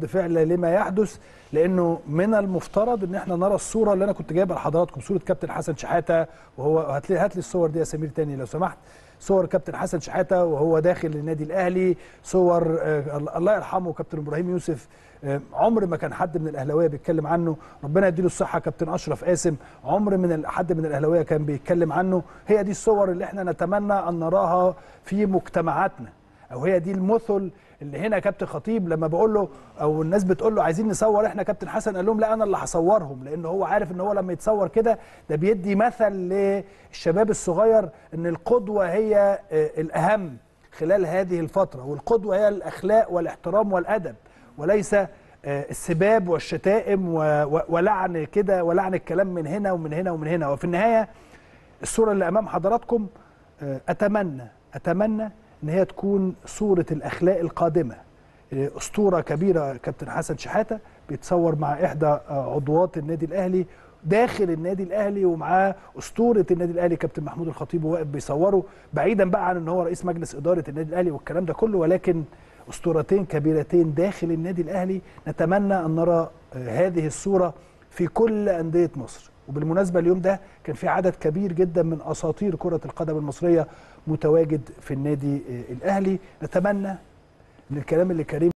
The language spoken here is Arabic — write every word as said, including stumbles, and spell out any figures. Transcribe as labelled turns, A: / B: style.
A: رد فعل لما يحدث، لانه من المفترض ان احنا نرى الصوره اللي انا كنت جايبها لحضراتكم، صوره كابتن حسن شحاته وهو هات لي هات لي الصور دي يا سمير تاني لو سمحت. صور كابتن حسن شحاته وهو داخل النادي الاهلي، صور آه الله يرحمه كابتن ابراهيم يوسف، آه عمر ما كان حد من الاهلاويه بيتكلم عنه، ربنا يديله الصحه. كابتن اشرف قاسم عمر من حد من الاهلاويه كان بيتكلم عنه. هي دي الصور اللي احنا نتمنى ان نراها في مجتمعاتنا، او هي دي المثل اللي هنا. كابتن خطيب لما بقول له او الناس بتقول له عايزين نصور احنا كابتن حسن، قال لهم لا انا اللي هصورهم، لان هو عارف ان هو لما يتصور كده ده بيدي مثل للشباب الصغير ان القدوه هي الاهم خلال هذه الفتره، والقدوه هي الاخلاق والاحترام والادب، وليس السباب والشتائم ولعن كده ولعن الكلام من هنا ومن هنا ومن هنا. وفي النهايه الصوره اللي امام حضراتكم اتمنى اتمنى ان هي تكون صوره الاخلاق القادمه. اسطوره كبيره كابتن حسن شحاته بيتصور مع احدى عضوات النادي الاهلي داخل النادي الاهلي، ومعاه اسطوره النادي الاهلي كابتن محمود الخطيب واقف بيصوره، بعيدا بقى عن ان هو رئيس مجلس اداره النادي الاهلي والكلام ده كله، ولكن اسطورتين كبيرتين داخل النادي الاهلي. نتمنى ان نرى هذه الصوره في كل انديه مصر. وبالمناسبه اليوم ده كان في عدد كبير جدا من اساطير كره القدم المصريه متواجد في النادي الاهلي. نتمنى ان الكلام اللي كريم